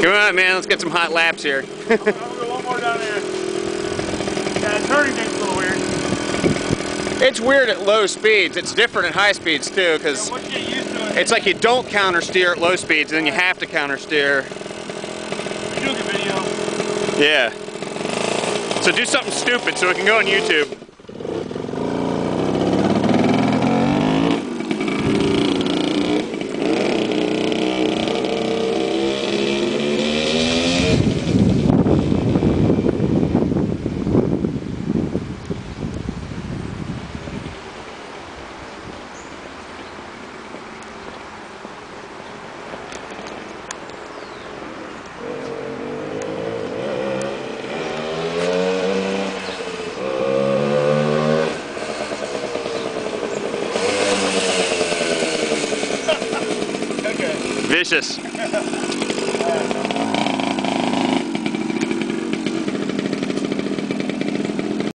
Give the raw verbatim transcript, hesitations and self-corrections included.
Come on, man, let's get some hot laps here. I'll go one more down there. Yeah, the turning thing's a little weird. It's weird at low speeds. It's different at high speeds too, because yeah, once you get used to it, it's like you don't counter steer at low speeds, and then you have to counter steer. you're doing a video. Yeah. So do something stupid so it can go on YouTube. Vicious.